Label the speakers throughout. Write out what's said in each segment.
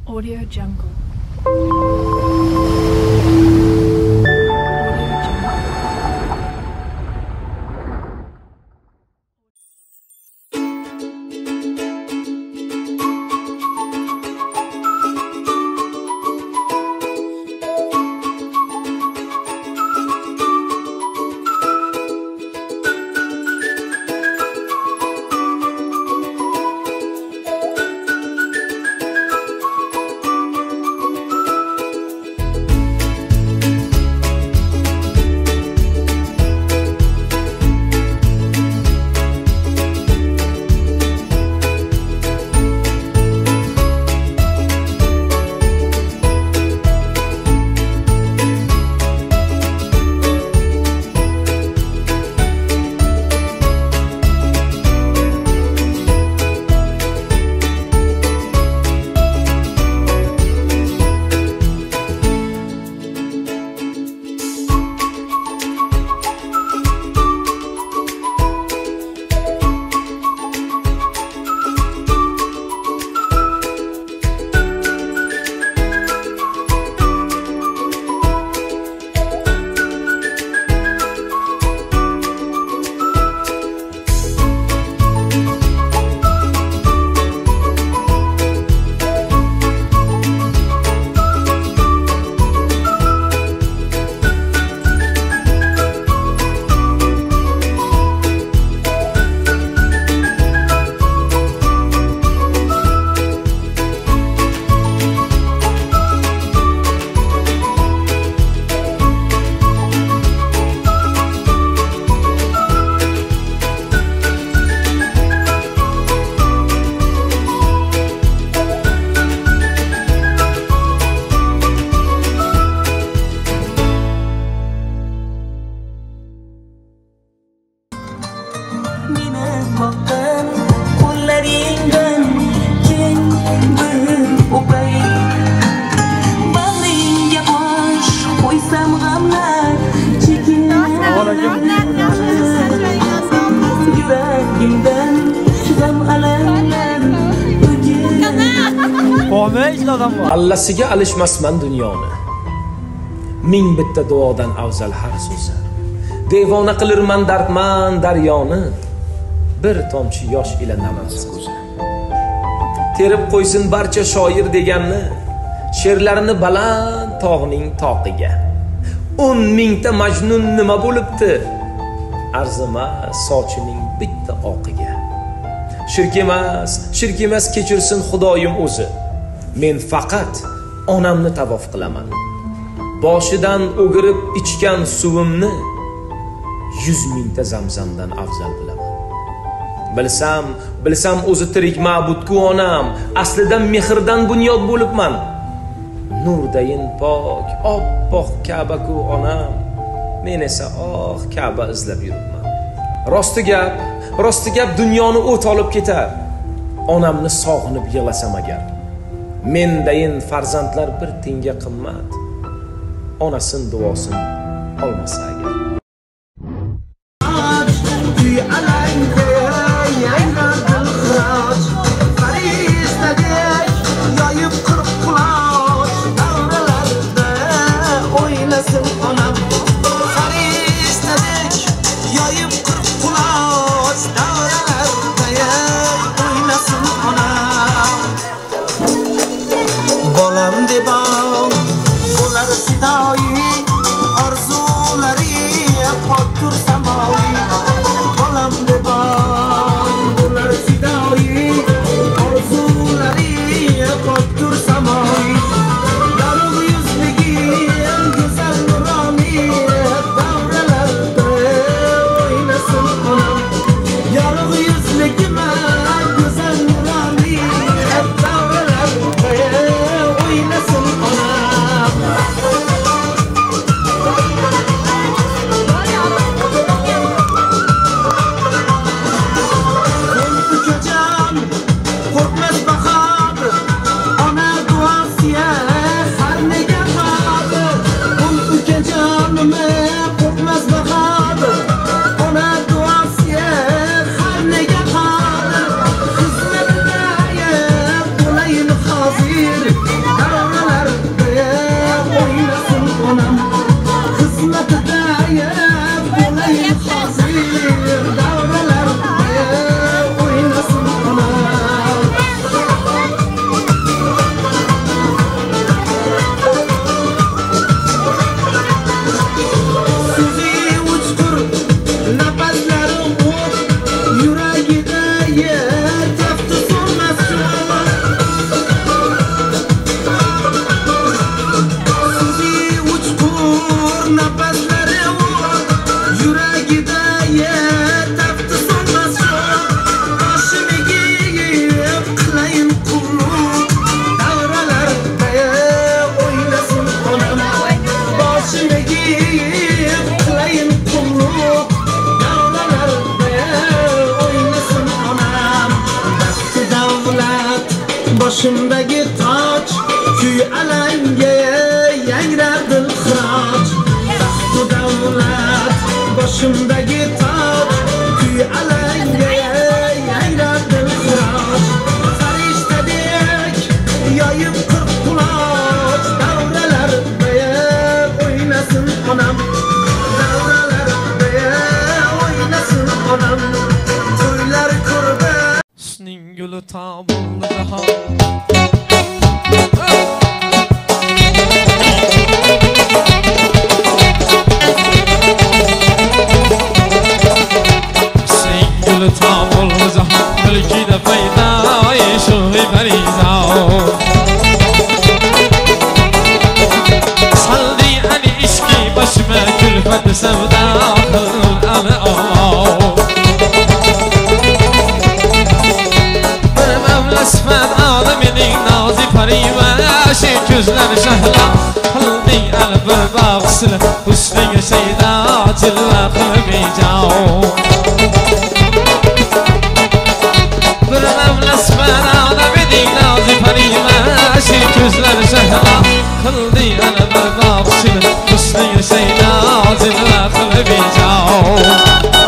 Speaker 1: Audio Jungle.
Speaker 2: Allasiga alishmasman dunyoni. Ming bitta duodan afzal har so'zi. Devona qilirman dardman daryoni. Bir tomchi yosh ila namas ko'zi. Terib qo'ysin barcha shoir deganni, she'rlarini baland tog'ning toqiga. 10 mingta majnun nima bo'libdi? Arzimas sochining bitta oqiga. Shirk emas kechirsin Xudoyim o'zi. Men faqat onamni tavof qilaman. Boshidan o'girib ichgan suvimni 100 mingta zamzamdan afzal bilaman. Bilsam o'zi tirik ma'budku onam, aslida mehrdan bunyod bo'libman. Nurdayin pok, oppoq Ka'baku onam, men esa Ka'ba izlab yuribman. Rosti gap dunyoni o't olib ketar. Onamni sog'inib yig'lasam agar. Mendayin farzandlar bir tenga qimmat. Onasin duosin olmasa agar.
Speaker 1: Başımdaki taç, köy alengeye yangrardı hıraç. Taxtu davlat, başımdaki taç, köy alengeye yangrardı hıraç. Fariştedek, yayıp kırk kulaç, davralar beye oynasın anam. Davralar beye oynasın anam, toylar kurban.
Speaker 3: Husning guli tabulli jahon Gülü tabul rıza Mülki de feyda Şuhi beriza Saldi ali işki Başıma külfet sevda Kıl ali Allah Bir mevlesmet Ademinin nazi parive Şey gözleri şehla Kıldi ali bir bağısını Hüsnü şeyda Cilve kılmayacağım Gözler şehra kıldı ana bir bakışını Hüsnü şeyda zilve kılmayacağım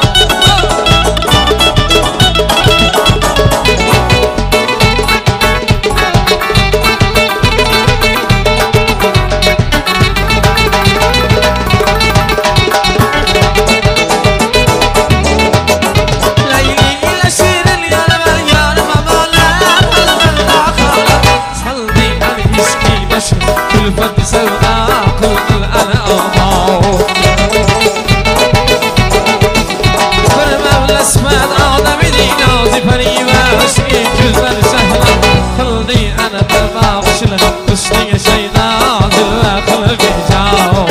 Speaker 3: Külfet sevda kıl ana Allah Bir mevlesmet Adem'in nazi parive Şey gözler şehra kıldı ana bir bakışını Hüsnü şeyda zilve kılmayacağım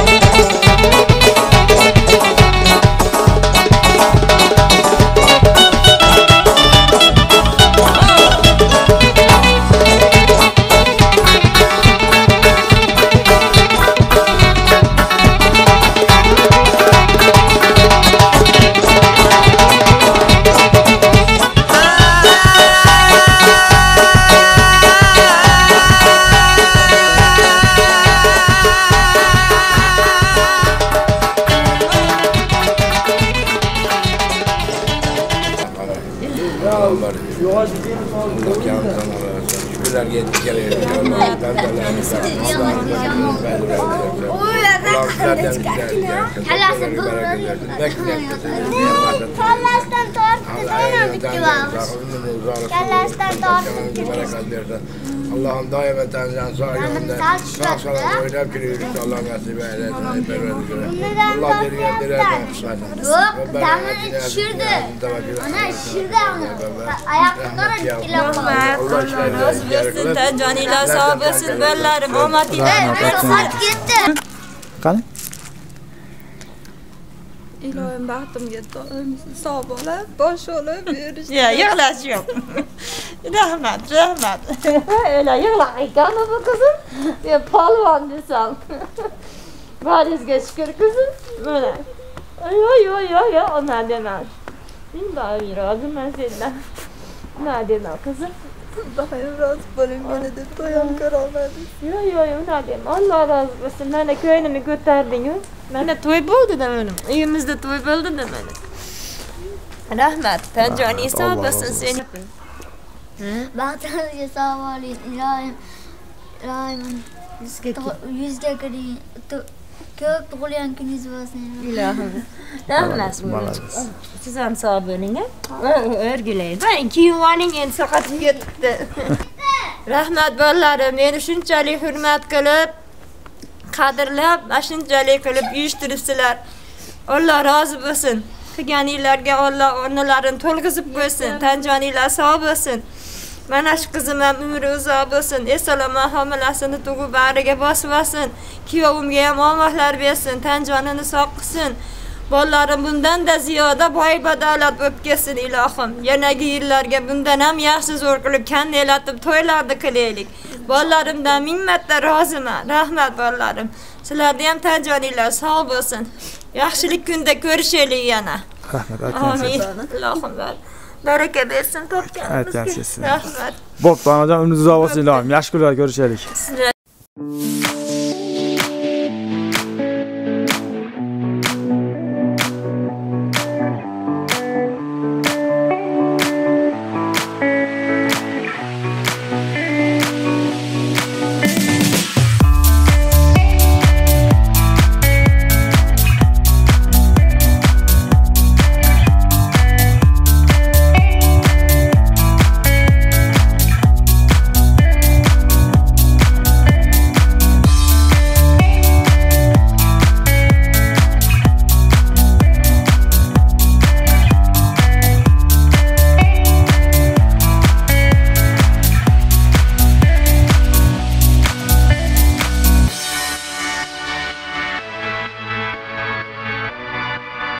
Speaker 4: Allah'ım daima tanrıdan sağ yolunda sağ salam oynayıp giriyoruz. Allah nasip eylesin. Allah deriye kısmet.
Speaker 5: Yok, damını şişirdi. Ana şişirdi onu. Ayaklarına dikile koydu.
Speaker 6: Nasıl versin de canıyla sağ versin bellerim ama
Speaker 5: Saat gitti.
Speaker 7: Qani?
Speaker 6: İlohim baxtimga sağ bo'lib, bosh olib yurish.
Speaker 8: Ya yig'lash yo'q. Rahmat, rahmat. Öyle yig'la ekan bu kızım. Ya polvon desam. Valizga şükür kızım. Böyle. Yo, ona demem. Sen daha razı ben senden. Ne demem kızım?
Speaker 6: Daim razı bo'ling meni deb to'yam ko'rolmadim.
Speaker 8: Yo, ona demem. Allah razı olsun. Meni ko'ynimni ko'tardingiz. Mana to'y bo'ldi da menim. Uyimizda to'y bo'ldi da menim. Rahmat, Tanjoni sağ olasın seni.
Speaker 5: Baxtlarga sağ olun İlahim. Yüzga kiring. Ko'p tug'ilgan kuningiz bo'lsin.
Speaker 8: Ilohim. Rahmat. Siz ham sog' bo'ling. O'rgilaydi. Keyin oling endi soqatim ketdi. Rahmat bolalarim, meni shunchalik hurmat qilib, qadrlab, shunchalik qilib uyushtiribsizlar. Alloh rozi bo'lsin. Qilganinglarga Alloh o'rnlarini to'lg'izib qo'ysin. Tanjoninglar sog' bo'lsin. Mana shu qizim ham umri uzoq bo'lsin. Esalama homilasini tug'ib bariga bosib olsin. Kuyovimga ham omonlar bersin, tanjonini sog' qilsin. Bolalarim bundan da ziyoda boy badavlat bo'lib kelsin ilohim. Yanagi yillarga bundan ham yaxshi zo'r qilib kandelatib to'ylarni qilaylik. Bolalarimdan ming marta roziman. Rahmat bolalarim. Sizlarga ham tanjoninglar sog' bo'lsin. Yaxshilik kunda ko'rishaylik yana.
Speaker 7: Rahmat.
Speaker 8: Amin. Ilohim baraka bersin topganimizga.
Speaker 7: Aytasiz.
Speaker 8: Rahmat.
Speaker 7: Bo'pti, onajon, umringiz uzoq bo'lsin ilohim. Yaxshi kunlar ko'rishaylik.